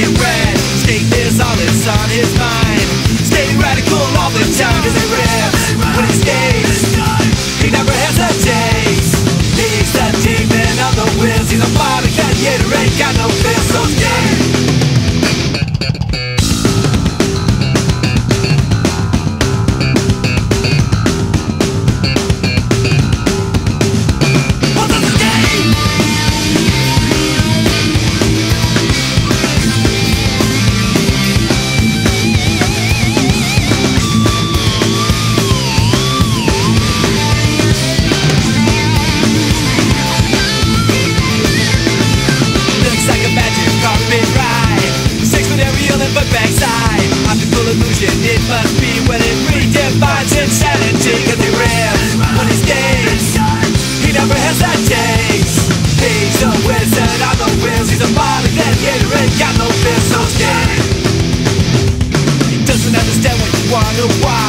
get red. Skate is all that's on his mind. Stay radical all the time, cause he rips when he skates. He never hesitates. He's the demon on the wheels. He's a body gladiator, ain't got no fear, so skate. But backside, optical illusion, it must be when it redefines insanity. Cause he rips when he skates, he never hesitates. He's a wizard on the wheels, he's a body gladiator, ain't got no fear, so skate. He doesn't understand what you want or why.